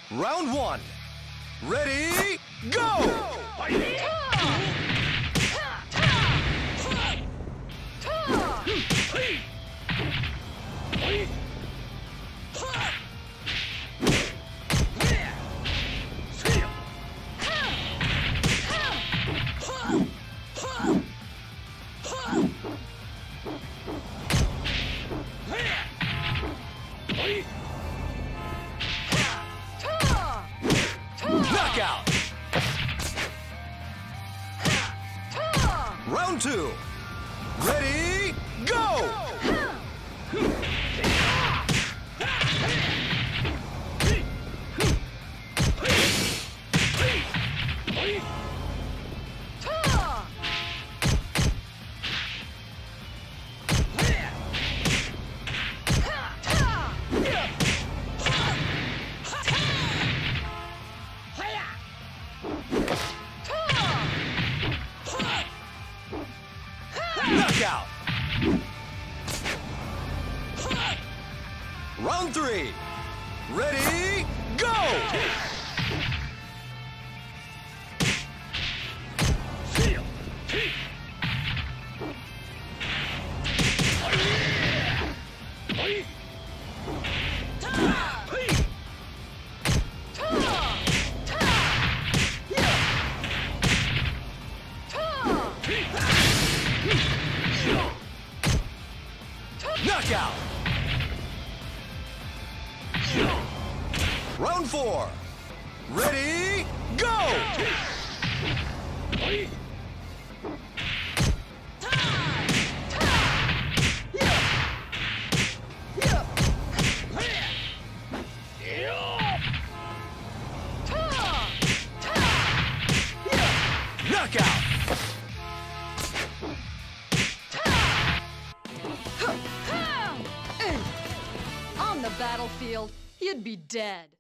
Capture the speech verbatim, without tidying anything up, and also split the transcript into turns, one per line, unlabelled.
Round one. Ready, go! Knockout! Round two. Ready, go! Knockout! Round three. Ready, go! Knockout! Round four. Ready, go! Knockout!
On the battlefield, you'd be dead.